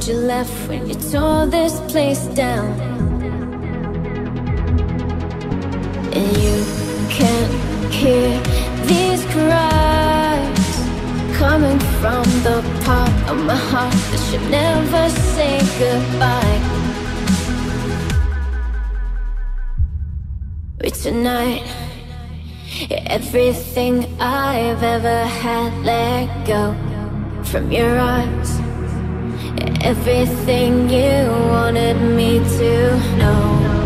you left when you tore this place down. And you can't hear these cries coming from the part of my heart that should never say goodbye. But tonight, everything I've ever had let go from your arms. Everything you wanted me to know.